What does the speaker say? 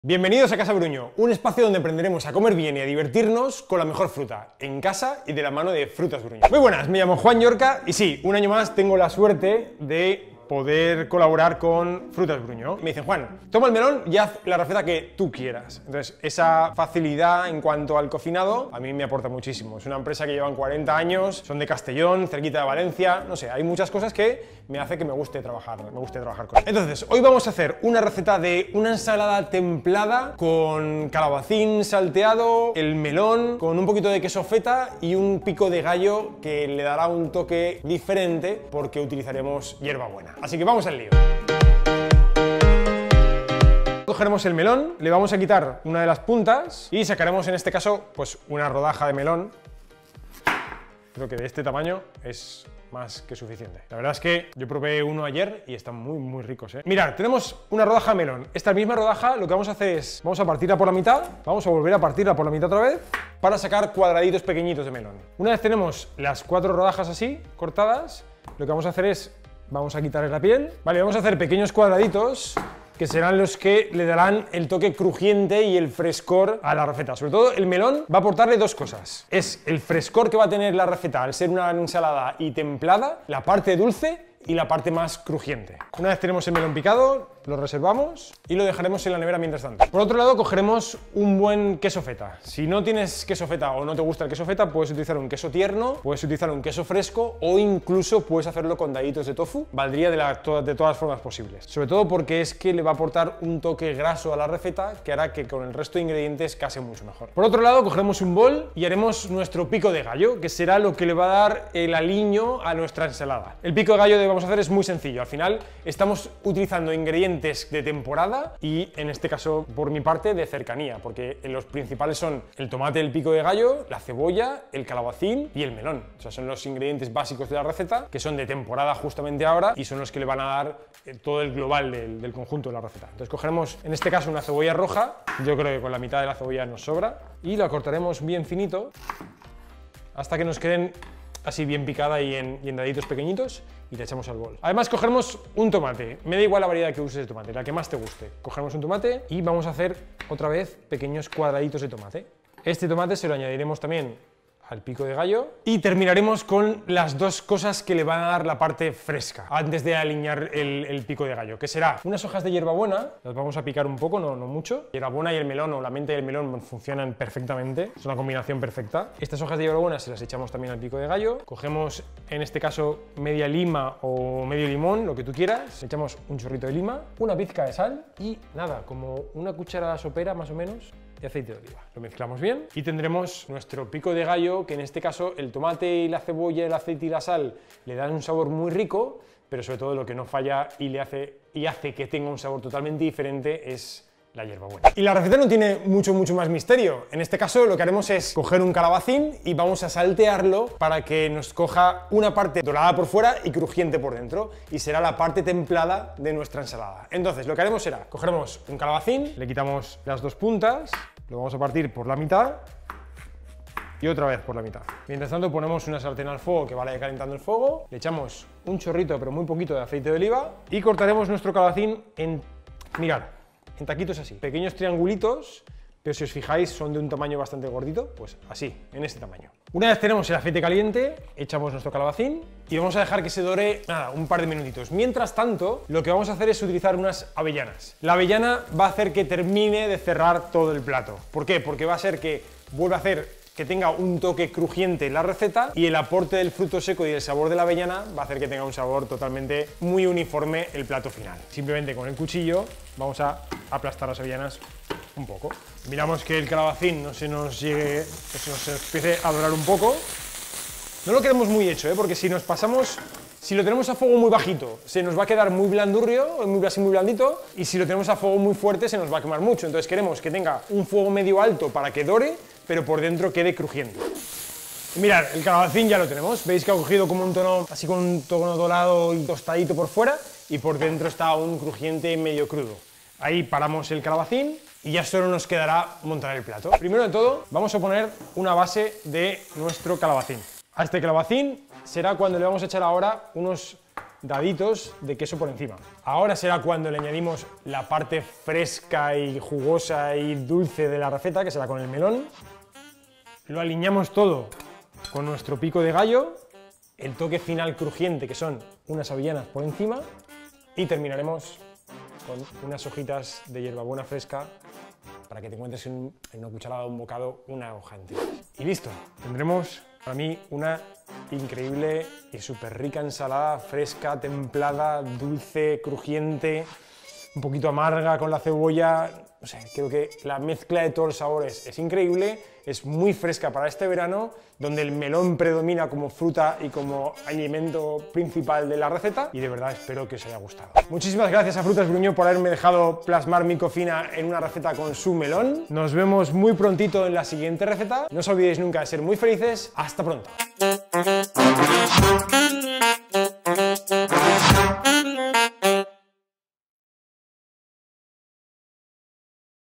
Bienvenidos a Casa Bruño, un espacio donde aprenderemos a comer bien y a divertirnos con la mejor fruta, en casa y de la mano de Frutas Bruño. Muy buenas, me llamo Juan Yorca y sí, un año más tengo la suerte de poder colaborar con Frutas Bruño. Me dicen, Juan, toma el melón y haz la receta que tú quieras. Entonces, esa facilidad en cuanto al cocinado a mí me aporta muchísimo. Es una empresa que llevan 40 años, son de Castellón, cerquita de Valencia, no sé, hay muchas cosas que me hace que me guste trabajar con ellos. Entonces, hoy vamos a hacer una receta de una ensalada templada con calabacín salteado, el melón, con un poquito de queso feta y un pico de gallo que le dará un toque diferente porque utilizaremos hierbabuena. Así que vamos al lío. Cogeremos el melón, le vamos a quitar una de las puntas y sacaremos en este caso pues una rodaja de melón. Creo que de este tamaño es más que suficiente. La verdad es que yo probé uno ayer y están muy ricos, ¿eh? Mirad, tenemos una rodaja de melón. Esta misma rodaja lo que vamos a hacer es, vamos a partirla por la mitad, vamos a volver a partirla por la mitad otra vez para sacar cuadraditos pequeñitos de melón. Una vez tenemos las 4 rodajas así, cortadas, lo que vamos a hacer es, vamos a quitarle la piel, vale, vamos a hacer pequeños cuadraditos que serán los que le darán el toque crujiente y el frescor a la receta. Sobre todo el melón va a aportarle dos cosas. Es el frescor que va a tener la receta al ser una ensalada y templada, la parte dulce y la parte más crujiente. Una vez tenemos el melón picado, lo reservamos y lo dejaremos en la nevera mientras tanto. Por otro lado, cogeremos un buen queso feta. Si no tienes queso feta o no te gusta el queso feta, puedes utilizar un queso tierno, puedes utilizar un queso fresco o incluso puedes hacerlo con daditos de tofu. Valdría de todas formas posibles. Sobre todo porque es que le va a aportar un toque graso a la receta que hará que con el resto de ingredientes case mucho mejor. Por otro lado, cogeremos un bol y haremos nuestro pico de gallo, que será lo que le va a dar el aliño a nuestra ensalada. El pico de gallo que vamos a hacer es muy sencillo. Al final estamos utilizando ingredientes de temporada y en este caso por mi parte de cercanía, porque los principales son el tomate, el pico de gallo, la cebolla, el calabacín y el melón. O sea, son los ingredientes básicos de la receta que son de temporada justamente ahora y son los que le van a dar todo el global del conjunto de la receta. Entonces cogeremos en este caso una cebolla roja, yo creo que con la mitad de la cebolla nos sobra, y la cortaremos bien finito hasta que nos queden así bien picada y en daditos pequeñitos y le echamos al bol. Además cogeremos un tomate, me da igual la variedad que uses de tomate, la que más te guste. Cogeremos un tomate y vamos a hacer otra vez pequeños cuadraditos de tomate. Este tomate se lo añadiremos también al pico de gallo y terminaremos con las dos cosas que le van a dar la parte fresca antes de alinear el pico de gallo, que será unas hojas de hierbabuena, las vamos a picar un poco, no mucho. Hierbabuena y el melón o la menta y el melón funcionan perfectamente, es una combinación perfecta. Estas hojas de hierbabuena se las echamos también al pico de gallo, cogemos en este caso media lima o medio limón, lo que tú quieras, echamos un chorrito de lima, una pizca de sal y nada, como una cucharada sopera más o menos de aceite de oliva. Lo mezclamos bien y tendremos nuestro pico de gallo, que en este caso el tomate y la cebolla, el aceite y la sal le dan un sabor muy rico, pero sobre todo lo que no falla y hace que tenga un sabor totalmente diferente es la hierbabuena. Y la receta no tiene mucho más misterio. En este caso lo que haremos es coger un calabacín y vamos a saltearlo para que nos coja una parte dorada por fuera y crujiente por dentro, y será la parte templada de nuestra ensalada. Entonces lo que haremos será, cogeremos un calabacín, le quitamos las dos puntas, lo vamos a partir por la mitad y otra vez por la mitad. Mientras tanto ponemos una sartén al fuego que vaya calentando el fuego, le echamos un chorrito pero muy poquito de aceite de oliva y cortaremos nuestro calabacín mirad, en taquitos así, pequeños triangulitos, pero si os fijáis son de un tamaño bastante gordito, pues así, en este tamaño. Una vez tenemos el aceite caliente, echamos nuestro calabacín y vamos a dejar que se dore, nada, un par de minutitos. Mientras tanto, lo que vamos a hacer es utilizar unas avellanas. La avellana va a hacer que termine de cerrar todo el plato. ¿Por qué? Porque va a ser que vuelva a hacer que tenga un toque crujiente en la receta y el aporte del fruto seco y el sabor de la avellana va a hacer que tenga un sabor totalmente muy uniforme el plato final. Simplemente con el cuchillo vamos a aplastar las avellanas un poco. Miramos que el calabacín no se nos llegue, que se nos empiece a dorar un poco. No lo queremos muy hecho, porque si nos pasamos, si lo tenemos a fuego muy bajito, se nos va a quedar muy blandurrio, así muy blandito, y si lo tenemos a fuego muy fuerte se nos va a quemar mucho. Entonces queremos que tenga un fuego medio alto para que dore, pero por dentro quede crujiente. Y mirad, el calabacín ya lo tenemos, veis que ha cogido como un tono, así con un tono dorado y tostadito por fuera, y por dentro está aún crujiente medio crudo. Ahí paramos el calabacín y ya solo nos quedará montar el plato. Primero de todo, vamos a poner una base de nuestro calabacín. A este calabacín será cuando le vamos a echar ahora unos daditos de queso por encima. Ahora será cuando le añadimos la parte fresca y jugosa y dulce de la receta, que será con el melón. Lo alineamos todo con nuestro pico de gallo, el toque final crujiente, que son unas avellanas por encima, y terminaremos con unas hojitas de hierbabuena fresca para que te encuentres en una cucharada, un bocado, una hoja entera. Y listo, tendremos para mí una increíble y súper rica ensalada fresca, templada, dulce, crujiente, un poquito amarga con la cebolla. No sé, creo que la mezcla de todos los sabores es increíble, es muy fresca para este verano, donde el melón predomina como fruta y como alimento principal de la receta, y de verdad espero que os haya gustado. Muchísimas gracias a Frutas Bruñó por haberme dejado plasmar mi cocina en una receta con su melón. Nos vemos muy prontito en la siguiente receta. No os olvidéis nunca de ser muy felices. ¡Hasta pronto!